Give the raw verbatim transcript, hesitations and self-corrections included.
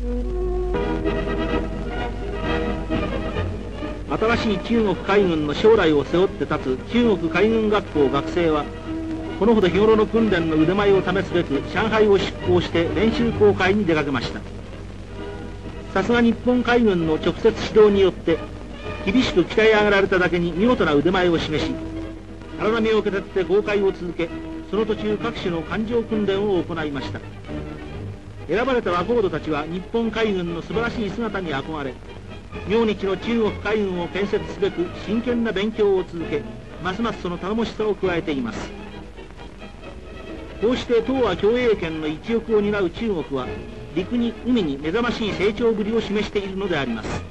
新しい中国海軍の将来を背負って立つ中国海軍学校学生は、このほど日頃の訓練の腕前を試すべく上海を出港して練習航海に出かけました。さすが日本海軍の直接指導によって厳しく鍛え上げられただけに見事な腕前を示し、荒波を削って航海を続け、その途中各種の艦上訓練を行いました。選ばれた若人たちは日本海軍の素晴らしい姿に憧れ、明日の中国海軍を建設すべく真剣な勉強を続け、ますますその頼もしさを加えています。こうして東亜共栄圏の一翼を担う中国は、陸に海に目覚ましい成長ぶりを示しているのであります。